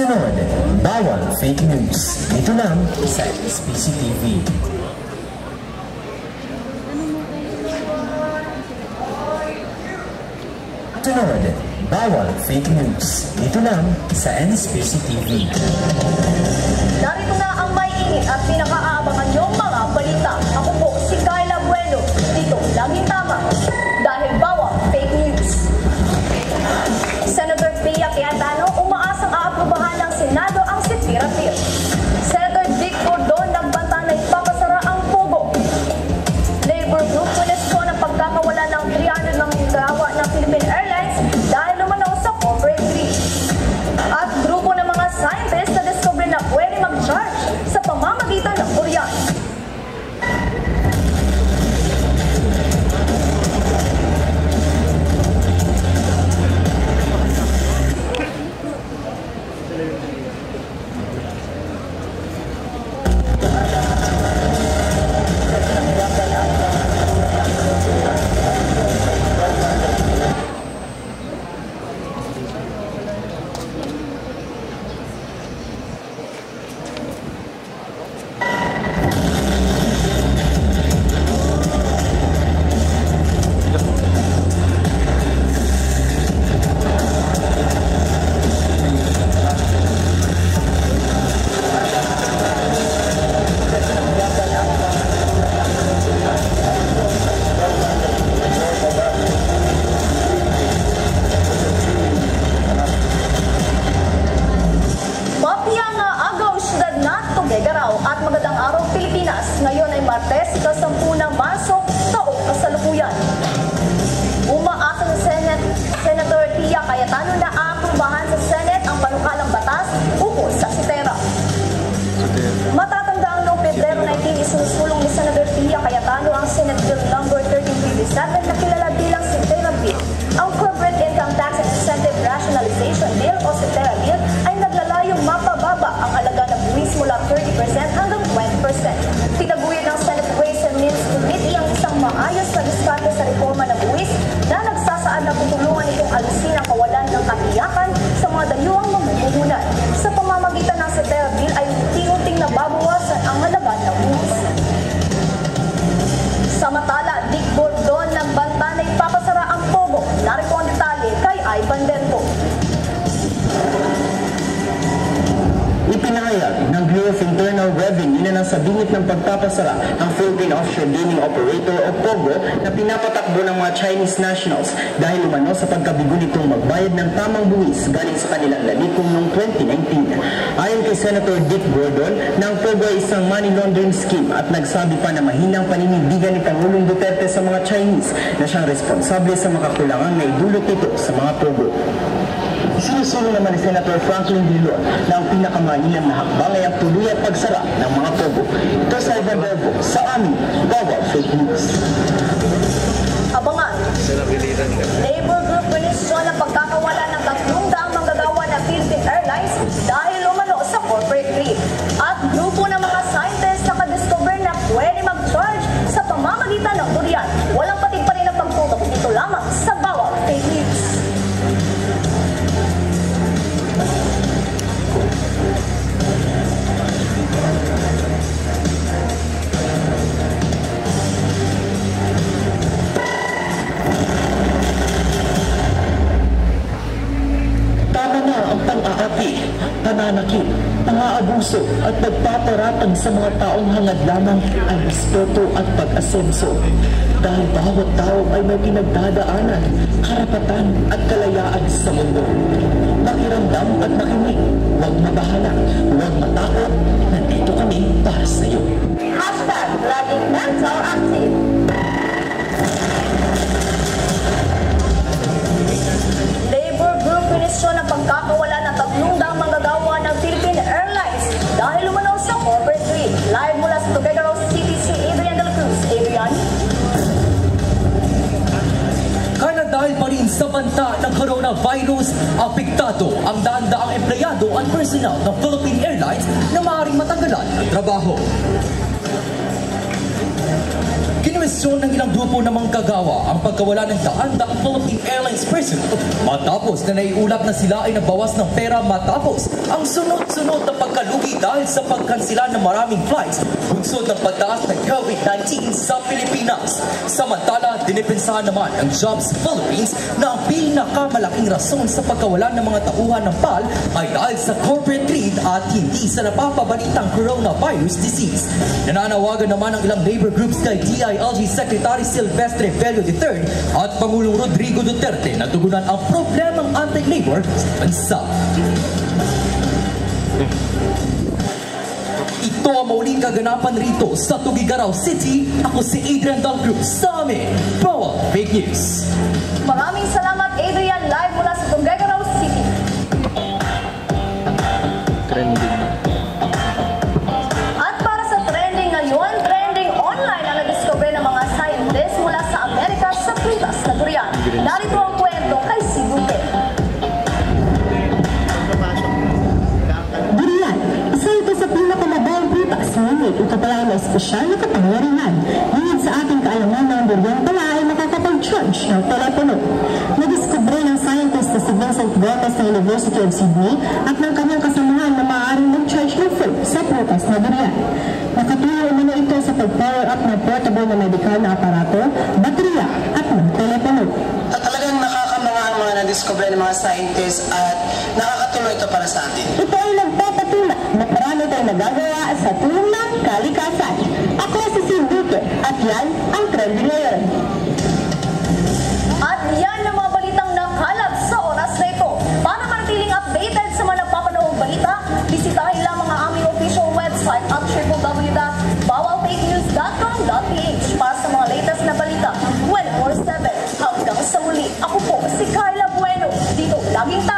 Sunod, bawal fake news. Dito lang sa NSPC TV. Sunod, bawal fake news. Dito lang sa NSPC TV. Narito na ang may init at pinaka-aabangan niyong mga balita. Ako po si Carla Bueno. Dito, laging tama. Dahil bawal fake news. Senator Pia Cayetano umaasang aaprubahan ng Senado ang Sitira Bill. Senator Dick Gordon nagbanta na ipapasara ang Pogo. Labor Group punesyon ang pagkakawala ng 300 ng gawa ng Philippine Airlines dahil lumanaw sa corporate greed. At grupo ng mga scientists na discover na pwede mag-charge sa pamamagitan ng Korean. At magandang araw Pilipinas. Ngayon ay Martes, 10 ng Marso, taong kasalukuyan. Umaasa sa Senator Pia Cayetano na aaprubahan sa Senate ang panukalang batas ukol sa Sitera. Matatandaan noong Pebrero 19, isinusulong ni Senator Pia Cayetano ang Senate Bill No. 1357 na kilala bilang Sitera Bill. Ang Corporate Income Tax and Incentive Rationalization Bill o Sitera Bill ay naglalayong mapababa ang alaga ng buwis mula 30% hanggang 20%. Tinaguyan ng Senate Ways and Means Committee ang isang maayos na diskarte sa reforma ng buwis na nagsasaad na tutulungan itong alisin ang kawalan ng katiyakan sa mga dayuhang mamumuhunan. Sa pamamagitan ng Sitera Bill ay unti-unting nababawasan ang halaga ng buwis. Samantala, Dick Gordon nagbanta na ipapasara ang Pogo. Narito ang detalye kay Ivan Bento. Ipinahayag ng Bureau of Internal Revenue na nasa bingit ng pagpapasara ang Philippine Offshore Gaming Operator o POGO na pinapatakbo ng mga Chinese nationals dahil umano sa pagkabigo nitong magbayad ng tamang buwis galing sa kanilang lalikom noong 2019. Ayon kay Senator Dick Gordon, na ang POGO ay isang money laundering scheme at nagsabi pa na mahinang paninindigan ni Pangulong Duterte sa mga Chinese na siyang responsable sa makakulangang na idulot nito sa mga POGO. Sinusulong naman ni Senator Franklin Dillon na ang pinakamailang na hakbang ay ang tuloy at pagsara ng mga POGO. Ito sa Ivan Bento sa aming Bawal Fake News. Abangan. Labor Group punesyon ang pagkakawala ng 300 manggagawa ng Philippine Airlines dahil umano sa corporate greed. At grupo ng mga scientists na kadiscover na pwede mag-charge sa pamamagitan ng durian. Walang patig pa rin ang pagtutok dito lamang sa Bawal Fake News. Pananakit, pang-aabuso at pagpaparatang sa mga taong hangad lamang ang respeto at pag-asenso. Dahil bawat tao ay may pinagdadaanan, karapatan at kalayaan sa mundo. Makiramdam at makinig, huwag mabahala, huwag matakot, nandito kami para sa iyo. #Laging mental active. Labor Group punesyon ang pagkakawala ng 300 manggagawa ng Philippine Airlines dahil umanaw sa corporate greed. Live mula sa Cagayan City, si Adrian de la Cruz. Adrian? Kaya dahil pa rin sa banta ng coronavirus, apektado ang daan-daang empleyado at personal ng Philippine Airlines na maaaring matanggalan ng trabaho. Kinwestiyon ng ilang grupo ng mga kagawa ang pagkawala ng daan-daang Philippine Airlines personnel matapos na naiulat na sila ay nabawas ng pera matapos ang sunod-sunod na pagkalugi dahil sa pagkansila ng maraming flights bunsod ng pagtaas ng COVID-19 sa Pilipinas. Samantala, dinipensahan naman ng Jobs Philippines na ang pinakamalaking rason sa pagkawala ng mga tauhan ng PAL ay dahil sa corporate greed at hindi sa napapabalitang coronavirus disease. Nananawagan naman ang ilang labor groups kay DILG Secretary Silvestre Bello III at Pangulong Rodrigo Duterte na tugunan ang problemang anti-labor sa bansa. Ito ang mauling kaganapan rito sa Tugigaraw City. Ako si Adrian Del Cruz sa amin, Bawal Fake News. Maraming salamat, Adrian, live mula sa Cagayan City. At para sa trending ngayon, trending online ang nadiscover ng mga scientists mula sa Amerika sa prutas na durian. Narito ang kwento kay Sibuke. Durian, isa ito sa pinakamabawang prutas, ngunit ito pala ay may espesyal na kapangyarihan. Hingid sa ating kaalaman ng durian pala ay makakapag-charge ng telepono. Nadiskubre ng scientist na si Vincent Gomez ng University of Sydney at ng kanyang kasamahan na maaaring mag-charge ng phone sa prutas na durian. Nakatulong umano ito sa pag-power up ng portable na medikal na aparato, baterya at ng telepono. At talagang nakakamanga ang mga nadiscover ng mga scientists at nakakatuloy ito para sa atin. Ito ay nagpapatunay na marami tayong nagagawa sa tulong ng kalikasan. Ako si Sibuke at yan ang trending ngayon. At yan ang mga balitang nakalap sa oras na ito. Para manatiling updated sa mga napapanahong balita, bisitahin lamang ang aming official website at www.bawalfakenews.com.ph para sa mga latest na balita 24/7. Hanggang sa muli, ako po si Carla Bueno. Dito laging